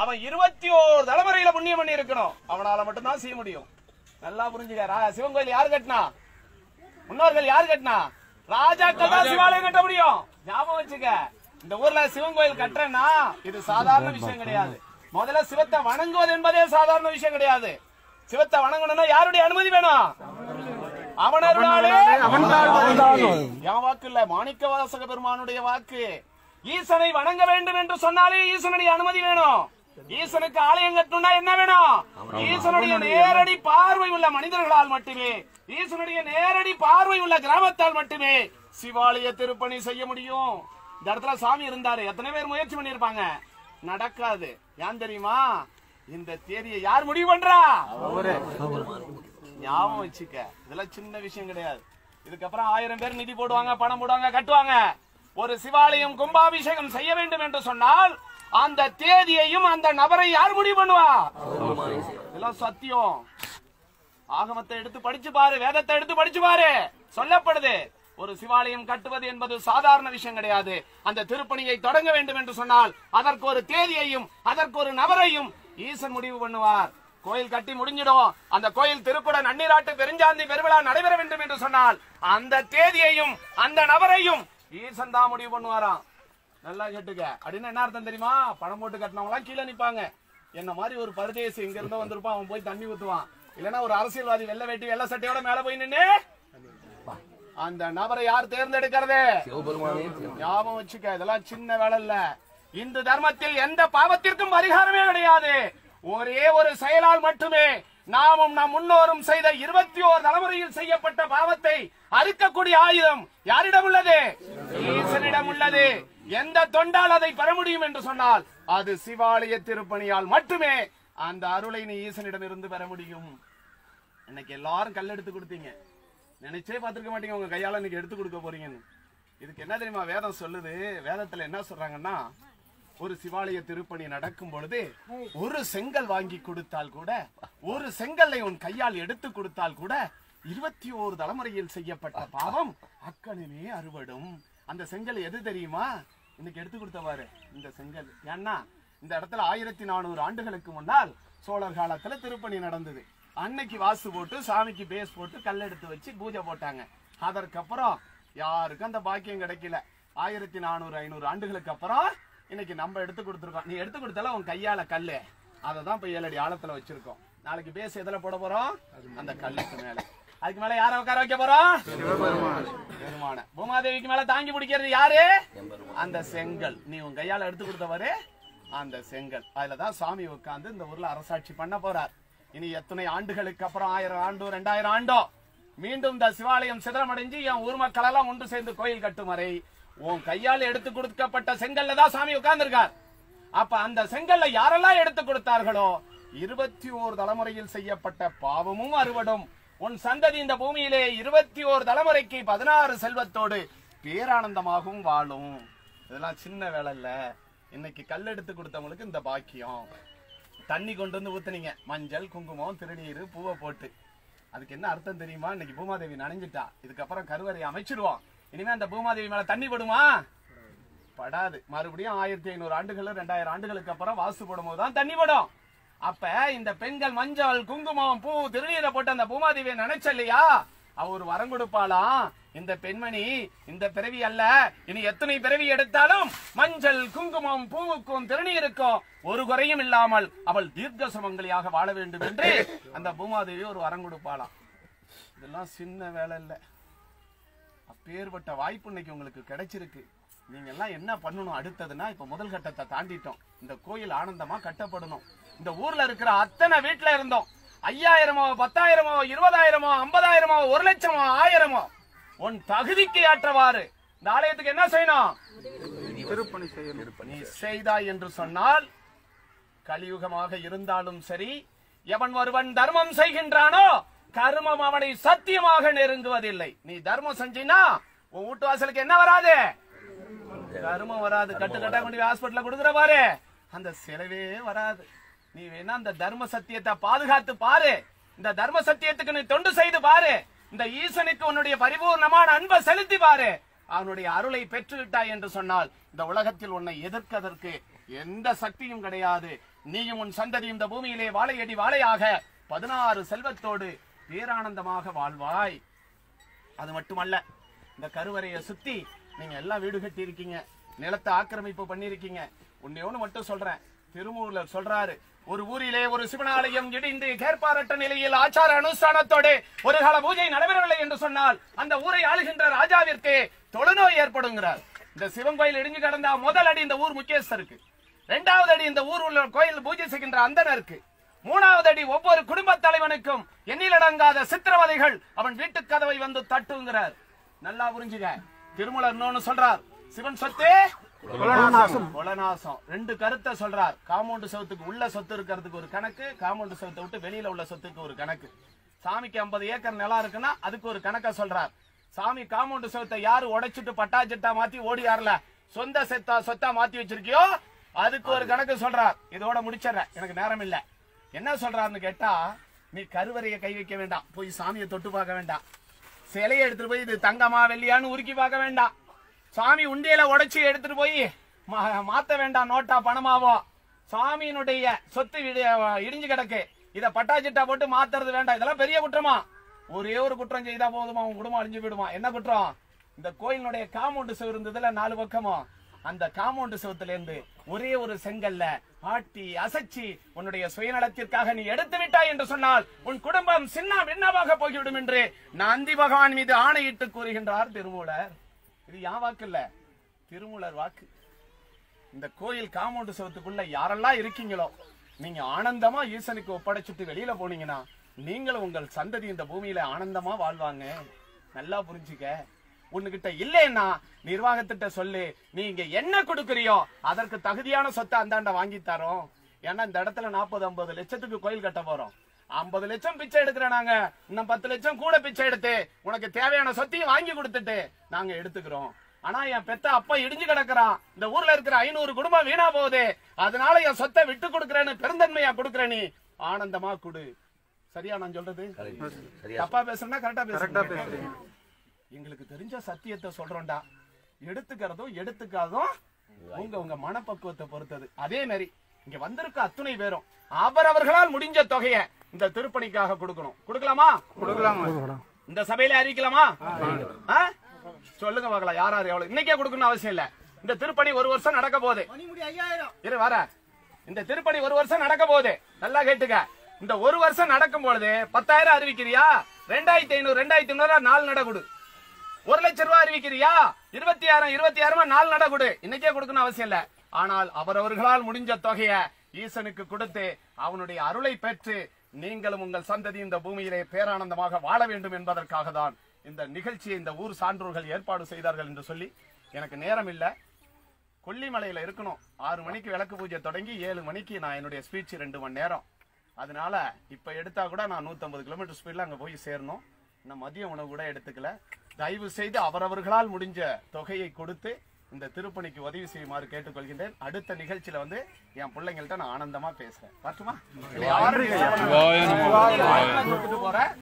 அவன் 21 தலைமுறையில புண்ணியம் பண்ணி இருக்கணும். அவனால மட்டும்தான் செய்ய முடியும். நல்லா புரிஞ்சுக்க. சிவன் கோயில் யாரு கட்டினா? முன்னோர்கள் யாரு கட்டினா? ராஜாக்கள் தான் சிவாலயம் கட்ட முடியும். ஞாபகம் வச்சுக்க. இந்த ஊர்ல சிவன் கோயில் கட்டுறேன்னா இது சாதாரண விஷயம் கிடையாது. முதல்ல சிவத்தை வணங்குவது என்பதே சாதாரண விஷயம் கிடையாது. சிவத்தை வணங்கணும்னா யாருடைய அனுமதி வேணும்? அவனருளாலே என் வாக்கு இல்ல, மாணிக்க வாசக பெருமானுடைய வாக்கு. ஈசனை வணங்க வேண்டும் என்று சொன்னாலே ஈசனுடைய அனுமதி வேணும். ஈசனுக்கு ஆலயம் கட்டணும்னா என்ன வேணும்? ஈசனுடைய நேரடி பார்வை உள்ள மனிதர்களால் மட்டுமே, ஈசனுடைய நேரடி பார்வை உள்ள கிராமத்தால் மட்டுமே சிவாலய திருப்பணி செய்ய முடியும். இந்த இடத்துல சாமி இருந்தாரு, எத்தனை பேர் முயற்சி பண்ணிருப்பாங்க, நடக்காது. ஏன் தெரியுமா? இந்த தேதியை யார் முடிவு பண்றா? ஞாபகம் வச்சுக்க. இதெல்லாம் சின்ன விஷயம் கிடையாது. இதுக்கப்புறம் 1000 பேர் நிதி போடுவாங்க, பணம் போடுவாங்க, கட்டுவாங்க. ஒரு சிவாலயம் கும்பாபிஷேகம் செய்ய வேண்டும் என்று சொன்னால் அந்த தேதியையும் அந்த நபரை யார் முடிவு பண்ணுவா? இதெல்லாம் சத்தியம். ஆகமத்தை எடுத்து படிச்சு பாரு, வேதத்தை எடுத்து படிச்சு பாரு, சொல்லப்படுது. ஒரு சிவாலயம் கட்டுவது என்பது சாதாரண விஷயம் கிடையாது. அந்த திருப்பணியை தொடங்க வேண்டும் என்று சொன்னால் அதற்கு ஒரு தேதியையும் அதற்கு ஒரு நபரையும் ஈசன் முடிவு பண்ணுவார். கோயில் கட்டி முடிஞ்சிடும். அந்த கோயில் திருக்குட நன்னீராட்டு பெருஞ்சாந்தி பெருவிழா நடைபெற வேண்டும் என்று சொன்னால் அந்த தேதியையும் அந்த நபரையும் ஈசன் தான் முடிவு பண்ணுவாராம். நல்லா கேட்டுக்க. அப்படின்னு என்ன அர்த்தம் தெரியுமா? பணம் போட்டு கட்டினவங்க எல்லாம் கீழே நிப்பாங்க. என்ன மாதிரி ஒரு பரதேசி இங்க இருந்து வந்திருப்பான், அவன் போய் தண்ணி ஊத்துவான். இல்லன்னா ஒரு அரசியல்வாதி வெள்ளை வேட்டி வெள்ளை சட்டையோட மேல போய் நின்று அந்த நபரை யார் தேர்ந்தெடுக்கிறது? ஞாபகம் வச்சுக்க. இதெல்லாம் சின்ன வேலை இல்ல. இந்து தர்மத்தில் எந்த பாவத்திற்கும் பரிகாரமே கிடையாது. ஒரே ஒரு செயலால் மட்டுமே நாமும் நம் முன்னோரும் செய்த 21 தலைமுறையில் செய்யப்பட்ட பாவத்தை அறுக்கக்கூடிய ஆயுதம் யாரிடம் உள்ளது? ஈசனிடம் உள்ளது. எந்த தொண்டால் அதை பெற முடியும் என்று சொன்னால் அது சிவாலய திருப்பணியால் மட்டுமே அந்த அருளை நீ ஈசனிடம் இருந்து பெற முடியும். இன்னைக்கு எல்லாரும் கல் எடுத்து கொடுத்தீங்க, நினைச்சே பார்த்திருக்க மாட்டீங்க உங்க கையால இன்னைக்கு எடுத்து கொடுக்க போறீங்கன்னு. இதுக்கு என்ன தெரியுமா வேதம் சொல்லுது? வேதத்துல என்ன சொல்றாங்கன்னா, ஒரு சிவாலய திருப்பணி நடக்கும் பொழுது ஒரு செங்கல் வாங்கி கொடுத்தால் கூட, ஒரு செங்கல்லை உன் கையால் எடுத்து கொடுத்தால் கூட 21 தலைமுறையில் செய்யப்பட்ட பாவம் அக்கணமே அறுபடும். அந்த செங்கல் எது தெரியுமா? இன்னைக்கு எடுத்து கொடுத்தவாரு இந்த செங்கல். ஏன்னா இந்த இடத்துல 1400 ஆண்டுகளுக்கு முன்னால் சோழர் காலத்துல திருப்பணி நடந்தது. அன்னைக்கு வாசு போட்டு சாமிக்கு பேஸ் போட்டு கல் எடுத்து வச்சு பூஜை போட்டாங்க. அதற்கப்புறம் யாருக்கும் அந்த பாக்கியம் கிடைக்கல. 1400 500 ஆண்டுகளுக்கு அப்புறம் இன்னைக்கு நம்ம எடுத்து கொடுத்துருக்கோம். நீ எடுத்து கொடுத்தால உன் கையால கல்லு, அதை தான் இப்ப 7 அடி ஆழத்துல வச்சிருக்கோம். நாளைக்கு பேஸ் எதுல போட போறோம்? அந்த கல்லுக்கு மேல. அதுக்கு மேல யார உட்கார வைக்க போறோம்? பெருமான. பூமாதேவிக்கு மேல தாங்கி பிடிக்கிறது யாரு? அந்த செங்கல். நீ உன் கையால எடுத்து கொடுத்தவரு அந்த செங்கல். அதுலதான் சாமி உட்கார்ந்து இந்த ஊர்ல அரசாட்சி பண்ண போறார். இனி எத்தனை ஆண்டுகளுக்கு அப்புறம் 1000 ஆண்டோ 2000 ஆண்டோ மீண்டும் இந்த சிவாலயம் சிதறமடைஞ்சு என் ஊர் மக்கள் எல்லாம் ஒன்று சேர்ந்து கோயில் கட்டும் வரை உன் கையால் எடுத்து கொடுக்கப்பட்ட செங்கல்ல தான் சாமி உட்கார்ந்திருக்கார். அப்ப அந்த செங்கல்ல யாரெல்லாம் எடுத்து கொடுத்தார்களோ 21 தலைமுறையில் செய்யப்பட்ட பாவமும் அறுபடும். உன் சந்ததி இந்த பூமியிலே 21 தலைமுறைக்கு 16 செல்வத்தோடு பேரானந்தமாகவும் வாழும். இதெல்லாம் சின்ன வேலை இல்ல. இன்னைக்கு கல் எடுத்து கொடுத்தவங்களுக்கு இந்த பாக்கியம். தண்ணி கொண்டு வந்து ஊத்துனீங்க, மஞ்சள் குங்குமம் திருநீர் பூவை போட்டு. அதுக்கு என்ன அர்த்தம் தெரியுமா? இன்னைக்கு பூமாதேவி நனைஞ்சிட்டா, இதுக்கப்புறம் கருவறையை அமைச்சிடுவோம். இனிமே அந்த பூமாதேவி மேல தண்ணி படுமா? படாது. மறுபடியும் 1500 ஆண்டுகள் 2000 ஆண்டுகளுக்கு அப்புறம் வாசு போடும் போதுதான் தண்ணி படும். அப்ப இந்த பெண்கள் மஞ்சள் குங்குமம் பூ திருநீரை போட்டு அந்த பூமாதேவியை நினைச்ச இல்லையா, அவ ஒரு வரம் கொடுப்பாளாம். இந்த பெண்மணி இந்த பிறவி அல்ல, இனி எத்தனை பிறவி எடுத்தாலும் மஞ்சள் குங்குமம் பூவுக்கும் திருநீருக்கும் ஒரு குறையும் இல்லாமல் அவள் தீர்க்க சுமங்கலியாக வாழ வேண்டும் என்று அந்த பூமாதேவி ஒரு வரம் கொடுப்பாளாம். இதெல்லாம் சின்ன வேலை இல்ல. அப்பேற்பட்ட வாய்ப்பு இன்னைக்கு உங்களுக்கு கிடைச்சிருக்கு. நீங்க எல்லாம் என்ன பண்ணணும் அடுத்ததுன்னா, இப்ப முதல் கட்டத்தை தாண்டிட்டோம். இந்த கோயில் ஆனந்தமா கட்டப்படணும். இந்த ஊர்ல இருக்கிற அத்தனை வீட்டுல இருந்தோம் 5000மோ 10,000மோ 20,000மோ 50,000மோ 1,00,000மோ 1000மோ உன் தகுதிக்கு ஏற்றவாறு இந்த ஆலயத்துக்கு என்ன செய்யணும்? திருப்பணி செய்யணும். நீ செய்தாய் என்று சொன்னால் கலியுகமாக இருந்தாலும் சரி, எவன் ஒருவன் தர்மம் செய்கின்றானோ கர்மம் அவனை சத்தியமாக நெருங்குவதில்லை. நீ தர்மம் செஞ்சினா உன் வீட்டு வாசலுக்கு என்ன வராது? கர்மம் வராது. கட்டு கட்டா கொண்டு ஹாஸ்பிட்டல கொடுக்குற பாரு, அந்த செலவே வராது. நீ வேணா அந்த தர்ம சத்தியத்தை பாதுகாத்து பாரு. இந்த தர்ம சத்தியத்துக்கு நீ தொண்டு செய்து பாரு. இந்த ஈசனுக்கு உன்னுடைய பரிபூர்ணமான அன்பை செலுத்தி பாரு. அவனுடைய அருளை பெற்றுவிட்டாய் என்று சொன்னால் இந்த உலகத்தில் உன்னை எதிர்ப்பதற்கு எந்த சக்தியும் கிடையாது. நீயும் உன் சந்ததி இந்த பூமியிலே வாழையடி வாழையாக 16 செல்வத்தோடு பேரானந்தமாக வாழ்வாய். அது மட்டுமல்ல, இந்த கருவறையை சுத்தி நீங்க எல்லாம் வீடு கட்டி இருக்கீங்க, நிலத்தை ஆக்கிரமிப்பு பண்ணிருக்கீங்க. ஒன்னு மட்டும் சொல்றேன், திருமூலர் சொல்றாரு, ஒரு ஊரிலே ஒரு சிவனாலயம் இடிந்து கேட்பாரட்ட நிலையில் ஆச்சார அனுஷ்டானத்தோடு ஒரு கால பூஜை நடைபெறவில்லை என்று சொன்னால் அந்த ஊரை ஆளுகின்ற ராஜாவிற்கு தொழுநோய் ஏற்படுங்கிறார். இந்த சிவன் கோயில் இடிஞ்சு கிடந்தா முதல் அடி இந்த ஊர் முக்கியஸ்தருக்கு, 2வது அடி இந்த ஊர் உள்ள கோயில் பூஜை செய்கின்ற அந்தனருக்கு, 3வது அடி ஒவ்வொரு குடும்ப தலைவனுக்கும் எண்ணிலடங்காத சித்திரவதைகள் அவன் வீட்டு கதவை வந்து தட்டுங்கிறார். நல்லா புரிஞ்சுங்க. திருமூலர் இன்னொன்னு சொல்றார், சிவன் சொத்து கொலநாசம். 2 கருத்தை சொல்றார். காம்பவுண்ட் சவுத்துக்கு உள்ள சொத்து இருக்கிறதுக்கு ஒரு கணக்கு, காம்பவுண்ட் சவுத்தை விட்டு வெளியில உள்ள சொத்துக்கு ஒரு கணக்கு. சாமிக்கு 50 ஏக்கர் நிலம் இருக்குன்னா அதுக்கு ஒரு கணக்க சொல்றார். சாமி காம்பவுண்ட் சவுத்தை யாரு உடைச்சிட்டு பட்டாச்சிட்டா மாத்தி ஓடியார்ல சொந்த சொத்தா மாத்தி வச்சிருக்கியோ அதுக்கு ஒரு கணக்கு சொல்றார். இதோட முடிச்சிடறேன், எனக்கு நேரம் இல்ல. என்ன சொல்றாருன்னு கேட்டா, நீ கருவறையை கை வைக்க வேண்டாம், போய் சாமியை தொட்டு பார்க்க வேண்டாம், சிலையை எடுத்துட்டு போய் இது தங்கமா வெள்ளியான்னு உருக்கி பார்க்க வேண்டாம், சாமி உண்டியல உடைச்சி எடுத்துட்டு போய் மாத்த வேண்டாம் நோட்டா பணமாவோ, சாமியினுடைய சொத்து இடிஞ்சு கிடக்கு, இத பட்டாச்சிட்டா போட்டு மாத்துறது வேண்டாம். இதெல்லாம் பெரிய குற்றமா? ஒரே ஒரு குற்றம் செய்தா போதுமா உன் குடும்பம் அழிஞ்சு போயிடுமா? என்ன குற்றம்? இந்த கோயிலுடைய காம்பவுண்ட் செவரு இருந்ததுல 4 பக்கமும், அந்த காம்பவுண்ட் செவத்துல இருந்து ஒரே ஒரு செங்கல்ல ஆட்டி அசைச்சி உன்னுடைய சுயநலத்திற்காக நீ எடுத்து விட்டாய் என்று சொன்னால் உன் குடும்பம் சின்ன பின்னமாக போய்விடும் என்று நந்தி பகவான் மீது ஆணையிட்டு கூறுகின்றார் திருமூலர். இது யா வாக்கு இல்ல, திருமூலர் வாக்கு. இந்த கோயில் காம்பவுண்ட் செவத்துக்குள்ள யாரெல்லாம் இருக்கீங்களோ நீங்க ஆனந்தமா ஈசனுக்கு ஒப்படைச்சிட்டு வெளியில போனீங்கன்னா நீங்களும் உங்கள் சந்ததி இந்த பூமியில ஆனந்தமா வாழ்வாங்க. நல்லா புரிஞ்சுக்க. உன்கிட்ட இல்லைன்னா நிர்வாகத்திட்ட சொல்லு, நீங்க என்ன கொடுக்கறியோ அதற்கு தகுதியான சொத்தை அந்தாண்ட வாங்கி தரோம். ஏன்னா இந்த இடத்துல 40-50 லட்சத்துக்கு கோயில் கட்ட போறோம். 50 லட்சம் பிச்சை எடுக்கிற நாங்க இன்னும் 10 லட்சம் கூட பிச்சை எடுத்து உனக்கு தேவையான சொத்தையும் வாங்கி கொடுத்துட்டு நாங்க எடுத்துக்கிறோம். ஆனா என் பெத்த அப்பா இடிஞ்சு கிடக்குறான், இந்த ஊர்ல இருக்கிற 500 குடும்பம் வீணா போகுது, அதனால என் சொத்தை விட்டு கொடுக்கறேன்னு பெருந்தன்மையா கொடுக்கற நீ ஆனந்தமா கொடு. சரியா நான் சொல்றது? தப்பா பேசுறேன்னா கரெக்டா பேசுறேன். எங்களுக்கு தெரிஞ்ச சத்தியத்தை சொல்றோம்டா, எடுத்துக்கிறதும் எடுத்துக்காதும் உங்க மனப்பக்குவத்தை பொறுத்தது. அதே மாதிரி இங்க வந்திருக்க அத்துணை பேரும் அவரவர்களால் முடிஞ்ச தொகையை இந்த திருப்பணிக்காக கொடுக்கணும். கொடுக்கலாமா? கொடுக்கலாம். இந்த சபையில அறிவிக்கலாமா? சொல்லுங்க பார்க்கலாம், யார் யார் எவ்வளவு. இன்னைக்கே கொடுக்கணும் அவசியம் இல்ல. இந்த திருப்பணி 1 வருஷம் நடக்க போகுது. இரு வர. இந்த திருப்பணி 1 வருஷம் நடக்க போகுது. நல்லா கேட்டுக்க. இந்த 1 வருஷம் நடக்கும் பொழுது 10,000 அறிவிக்கிறியா? 2,500 2,500 4 நட கொடு. 1 லட்சம் ரூபாய் அறிவிக்கிறியா? 26,000 4 நட கொடு. இன்னைக்கே கொடுக்கணும் அவசியம் இல்ல. ஆனால் அவரவர்களால் முடிஞ்ச தொகையை ஈசனுக்கு கொடுத்து அவனுடைய அருளை பெற்று நீங்களும் உங்கள் சந்ததி இந்த பூமியிலே பேரானந்தமாக வாழ வேண்டும் என்பதற்காக தான் இந்த நிகழ்ச்சியை இந்த ஊர் சான்றோர்கள் ஏற்பாடு செய்தார்கள் என்று சொல்லி, எனக்கு நேரம் இல்ல, கொல்லிமலையில இருக்கணும். 6 மணிக்கு விளக்கு பூஜை தொடங்கி 7 மணிக்கு நான் என்னுடைய ஸ்பீச் 2 மணி நேரம். அதனால இப்ப எடுத்தா கூட நான் 150 கிலோமீட்டர் ஸ்பீட்ல அங்க போய் சேரணும். நான் மதிய உணவு கூட எடுத்துக்கல. தயவு செய்து அவரவர்களால் முடிஞ்ச தொகையை கொடுத்து இந்த திருப்பணிக்கு உதவி செய்யுமாறு கேட்டுக்கொள்கின்றேன். அடுத்த நிகழ்ச்சியில என் பிள்ளைங்கள்ட்ட நான் ஆனந்தமா பேசுறேன். பார்த்துமா? போறேன்.